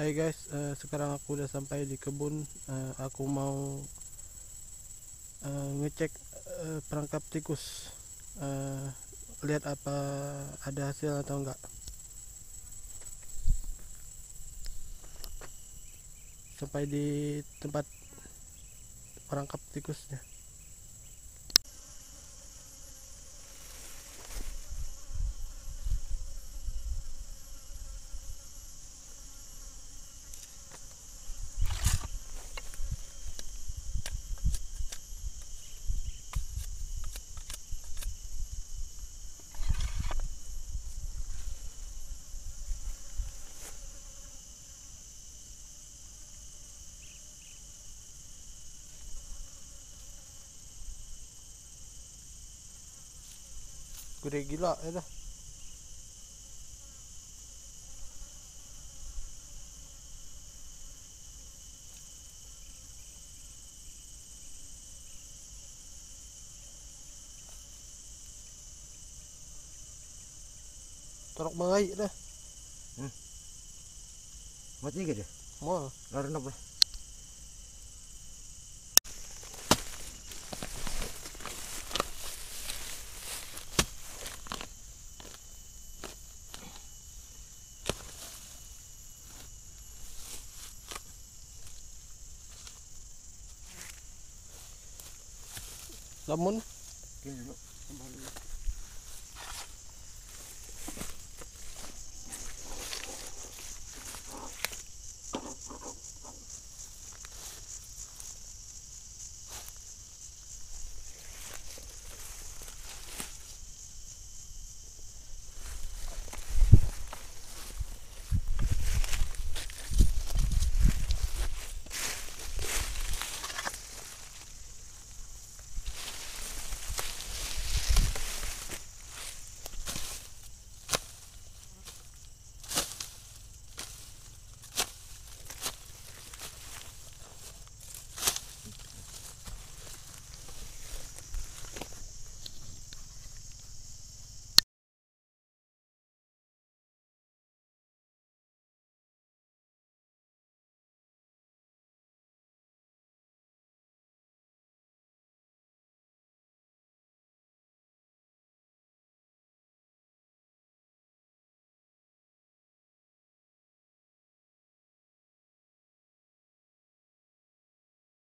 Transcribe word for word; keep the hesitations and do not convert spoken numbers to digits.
Hai guys, eh, sekarang aku udah sampai di kebun. Eh, aku mau eh, ngecek eh, perangkap tikus. Eh, Lihat apa ada hasil atau enggak. Sampai di tempat perangkap tikusnya. Gede gila ya dah. Torok bagai dah. Hmm. Mati gede. Mau Lari apa? lamun Kini dulu.